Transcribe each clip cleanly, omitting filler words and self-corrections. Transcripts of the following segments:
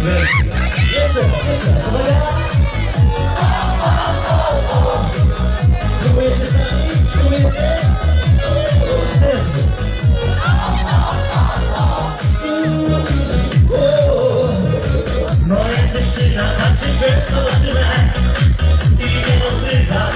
Jeszcze raz, uwaga! Spróbujecie sami? Spróbujecie? Teraz wy. Moja dziewczyna patrzy przez oczymę i nie odrywa.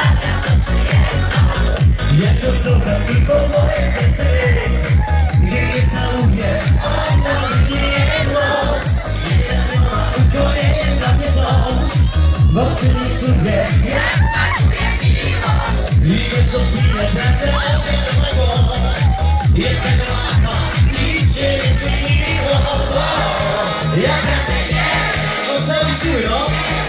Jak to trochę tylko moje serce nie całuje, ona mnie noc. Ukojeniem dla mnie są, bo przy nich czuję jak zaczuje miłość. I jest to chwilę prawdę obiadowego, jest tego mama, nic się nie zmieniło. Jak na tej nie, zostały siły, no.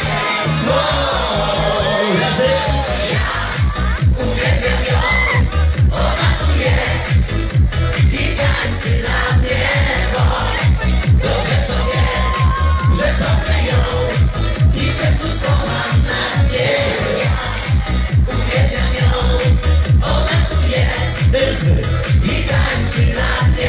Razem. Uwielbiam ją, ona tu jest i tańczy dla mnie, bo dobrze to wie, że kocham ją i w sercu schowam na mnie. Uwielbiam ją, ona tu jest i tańczy dla mnie.